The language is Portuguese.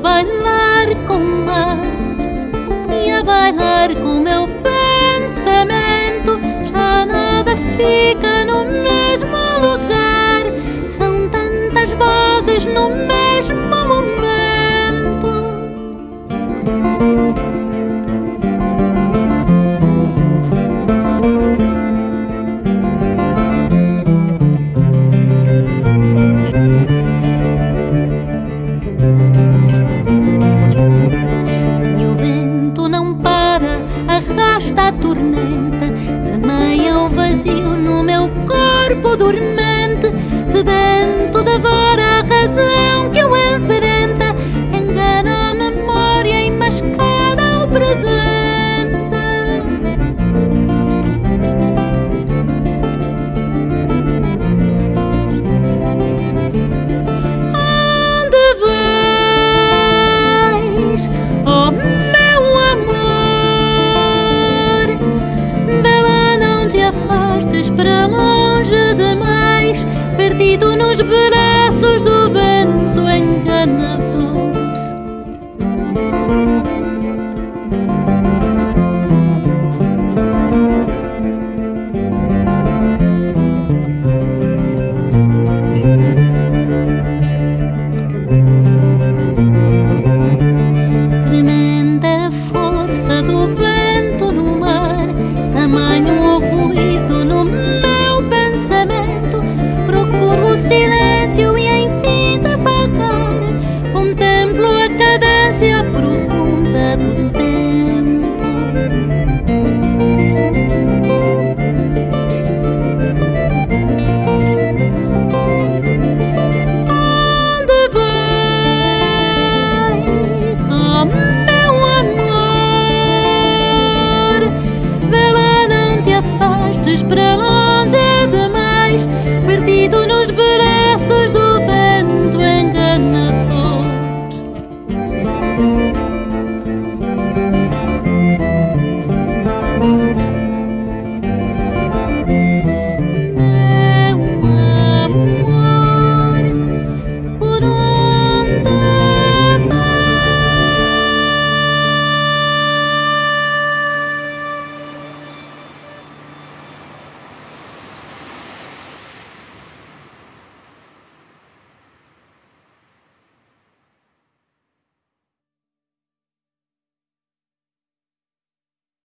bailar com o mar e a bailar com o meu pensamento. Já nada fica no mesmo lugar, são tantas vozes no mesmo momento. Arrasta a tormenta, semeia o vazio no meu corpo dormente, sedento devora a razão que o enfrenta, engana a memória e mascara o presente. Onde vais, oh meu amor? Afastes para longe demais, perdido nos braços